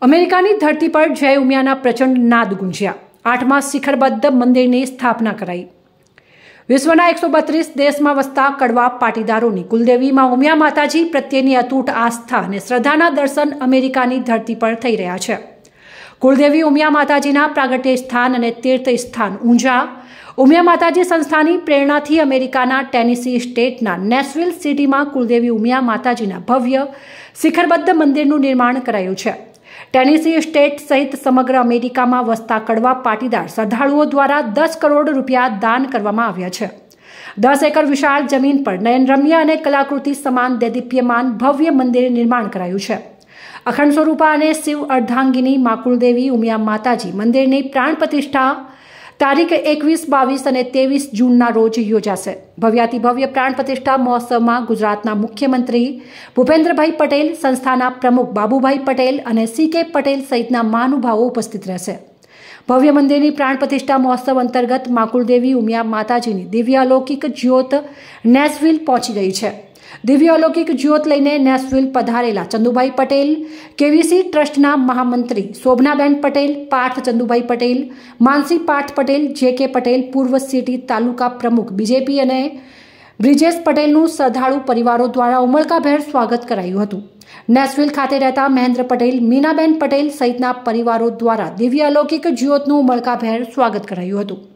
અમેરિકાની ધરતી પર જય ઉમિયાના પ્રચંડ નાદ ગુંજ્યા। 8મા શિખરબદ્ધ મંદિરની સ્થાપના કરાઈ। વિશ્વના 132 દેશમાં વસતા કડવા પાટીદારોની કુલદેવી માં ઉમિયા માતાજી પ્રત્યેની અતૂટ આસ્થા અને શ્રદ્ધાના દર્શન અમેરિકાની ધરતી પર થઈ રહ્યા છે। કુલદેવી ઉમિયા માતાજીના પ્રાગટ્ય સ્થાન અને તીર્થ સ્થાન ઊંઝા ઉમિયા માતાજી સંસ્થાની પ્રેરણાથી અમેરિકાના ટેનેસી સ્ટેટના નેશવિલ સિટીમાં કુલદેવી ઉમિયા માતાજીના ભવ્ય શિખરબદ્ધ મંદિરનું નિર્માણ કરાયું છે। ટેનેસી સ્ટેટ સહિત સમગ્ર અમેરિકામાં વસતા કડવા પાટીદાર શ્રદ્ધાળુઓ દ્વારા 10 કરોડ રૂપિયા દાન કરવામાં આવ્યા છે। 10 એકર વિશાળ જમીન પર નયનરમ્ય અને કલાકૃતિ સમાન દેદીપ્યમાન ભવ્ય મંદિર નિર્માણ કરાયું છે। અખંડ સ્વરૂપા અને શિવ અર્ધાંગિની મા કુલદેવી ઉમિયા માતાજી મંદિરની પ્રાણ પ્રતિષ્ઠા તારીખ 21, 22 અને 23 જૂનના રોજ યોજાશે। ભવ્યાતિ ભવ્ય પ્રાણ પ્રતિષ્ઠા મહોત્સવમાં ગુજરાતના મુખ્યમંત્રી ભૂપેન્દ્રભાઈ પટેલ, સંસ્થાના પ્રમુખ બાબુભાઈ પટેલ અને CK પટેલ સહિતના મહાનુભાવો ઉપસ્થિત રહેશે। ભવ્ય મંદિરની પ્રાણ પ્રતિષ્ઠા મહોત્સવ અંતર્ગત મા કુલદેવી ઉમિયા માતાજીની દિવ્ય અલૌકિક જ્યોત નેશવિલ પહોંચી ગઈ છે। દિવ્ય અલૌકિક જ્યોત લઈને નેશવિલ પધારેલા ચંદુભાઈ પટેલ, KVC ટ્રસ્ટના મહામંત્રી શોભનાબેન પટેલ, પાર્થ ચંદુભાઈ પટેલ, માનસી પાર્થ પટેલ, JK પટેલ, પૂર્વ સિટી તાલુકા પ્રમુખ BJP અને બ્રિજેશ પટેલનું શ્રદ્ધાળુ પરિવારો દ્વારા ઉમળકાભેર સ્વાગત કરાયું હતું। નેશવિલ ખાતે રહેતા મહેન્દ્ર પટેલ, મીનાબેન પટેલ સહિતના પરિવારો દ્વારા દિવ્ય અલૌકિક જ્યોતનું ઉમળકાભેર સ્વાગત કરાયું હતું।